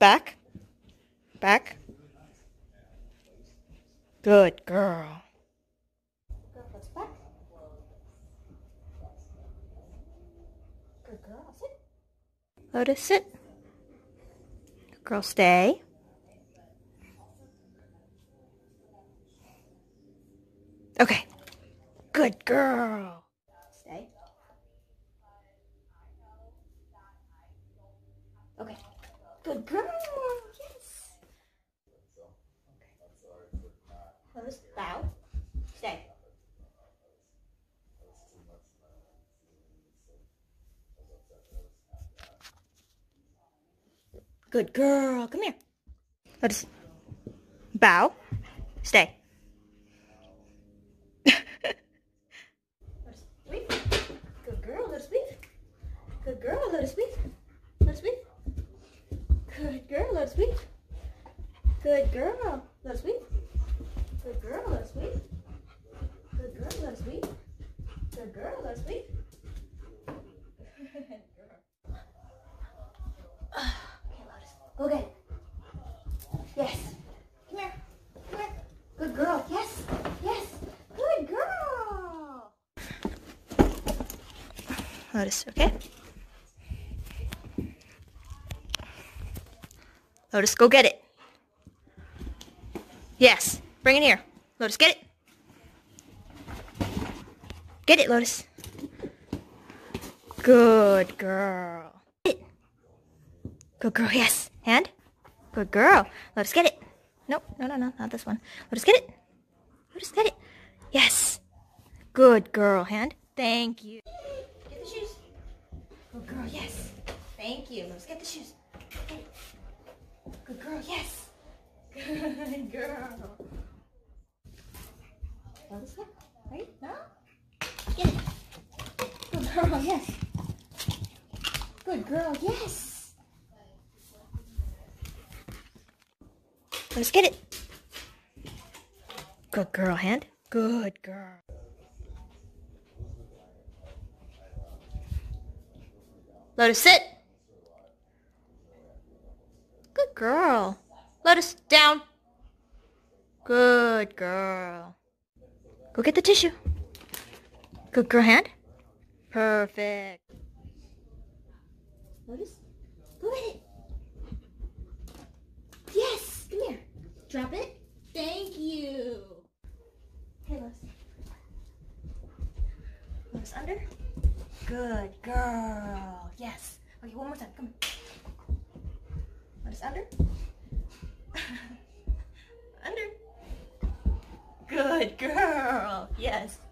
back. Back. Good girl. Lotus, back. Good girl, sit. Lotus, sit. Good girl, stay. Okay. Good girl. Stay. Okay. Good girl. Yes. Lotus, bow. Stay. Good girl. Come here. Lotus, bow. Stay. Lotus, weep. Good girl. Lotus, weep. Good girl. Lotus, weep. Lotus, weep. Good girl. Lotus, weep. Good girl. Lotus, weep. Good girl. Lotus, weep. Good girl. Lotus, weep. Good girl. Lotus, weep. Good girl. Okay, Lotus. Go get it. Yes. Come here. Come here. Good girl. Yes. Yes. Good girl. Lotus, okay? Lotus, go get it. Yes. Bring it here. Lotus, get it. Get it, Lotus. Good girl. Get it. Good girl, yes. Hand. Good girl. Lotus, get it. Nope, no, not this one. Lotus, get it. Lotus, get it. Yes. Good girl, hand. Thank you. Get the shoes. Good girl, yes. Thank you. Lotus, get the shoes. Get it. Good girl, yes. Good girl. Lotus, look. Right? No? Get it. Good girl, yes. Good girl, yes. Let's get it. Good girl, hand. Good girl. Lotus, sit. Good girl. Lotus, down. Good girl. Go get the tissue. Good girl, hand. Perfect. Lotus, go get it. Yes, come here. Drop it. Thank you. Okay, Lotus. Lotus under. Good girl. Yes. Okay, one more time. Come here. Lotus under. Under. Good girl. Yes.